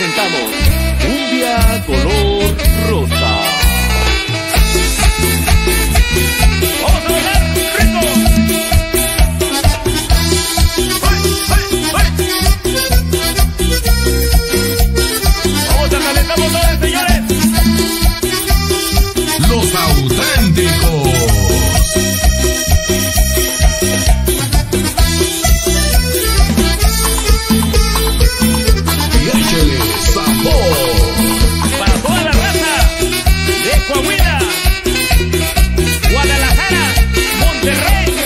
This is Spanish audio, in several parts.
presentamos Cumbia Color Rosa. ¡Vamos a bailar, rico! ¡Vamos a calentar motores, señores! Los auténticos. Y échele sabor. Para toda la raza de Coahuila, Guadalajara, Monterrey.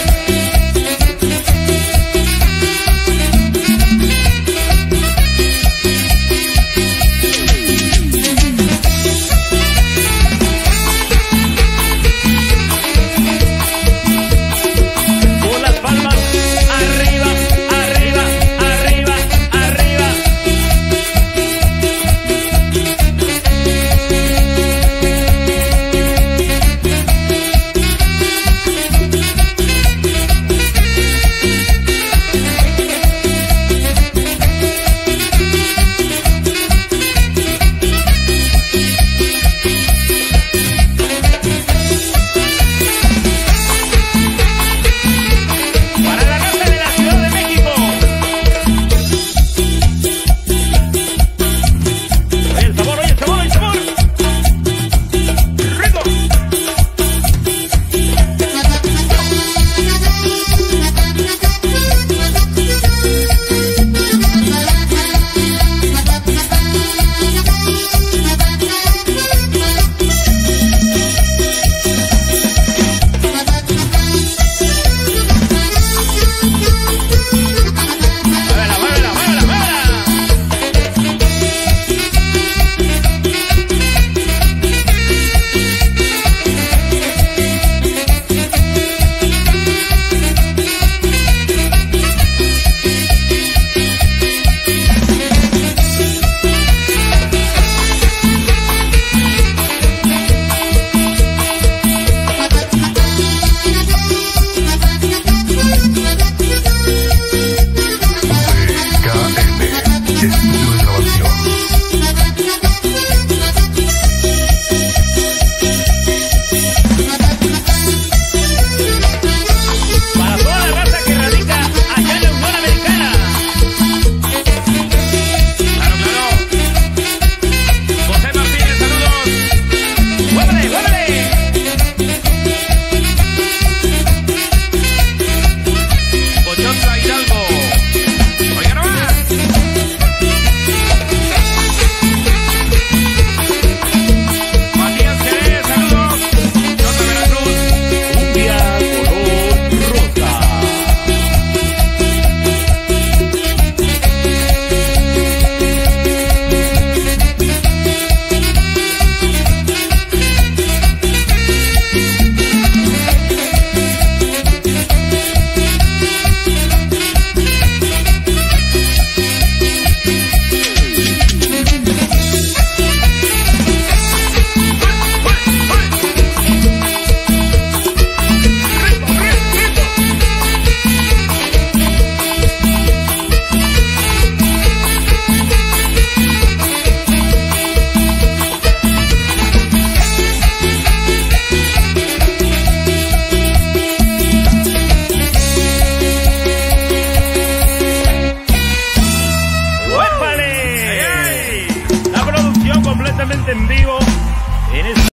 Con las palmas arriba, arriba, arriba, arriba. Para la raza de la Ciudad de México. Oye el sabor, oye el sabor, oye el sabor. Rico. Muévela, muévela, muévela, muévela. DKM, estudio de grabación. Para toda la raza que radica allá en la Unión Americana. Claro, claro. José Martínez, saludos. ¡Muévele, muévele! Cochonta Hidalgo. Oiga nomás. Matías Jerez, saludos. Chota Veracruz. Cumbia Color Rosa. ¡Uépale! La producción completamente en vivo en este